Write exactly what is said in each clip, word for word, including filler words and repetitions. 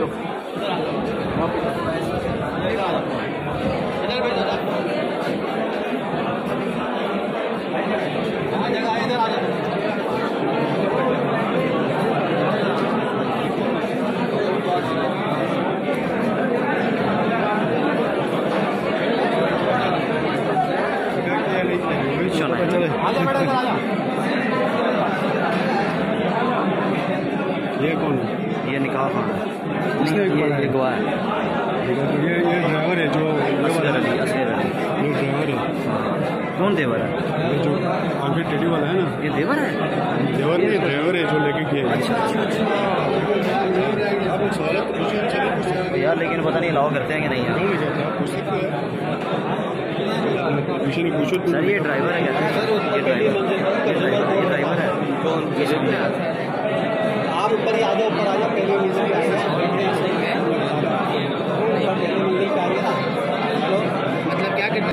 लो। ये कौन है? ये निकाह खान इसने ये ये गवाह है। ये ये ड्राइवर है जो असगर अली असगर अली ये ड्राइवर है। कौन देवर है? ये जो आगे टेडी वाला है ना, ये देवर है। देवर नहीं, ड्राइवर है जो लेके गया। अच्छा अच्छा अच्छा यार, लेकिन पता नहीं अलाउ करते हैं कि नहीं यार। सर ये ड्राइवर है कहते हैं सर, ये ड्राइवर ये ड्राइवर ये ड्राइवर है। कौन? ये जो आप ऊपर ही आ जाओ, ऊपर आ जाओ, पहले म्यूजिक आएगा। मतलब क्या करना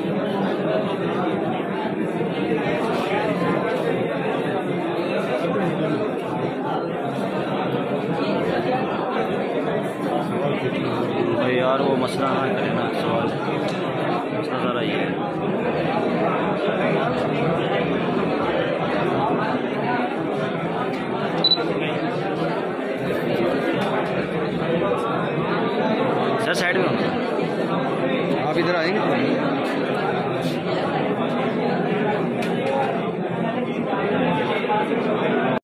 भाई यार, वो मसला ना करे ना, सवाल मसला सारा ये है। सर साइड में आप इधर आएंगे।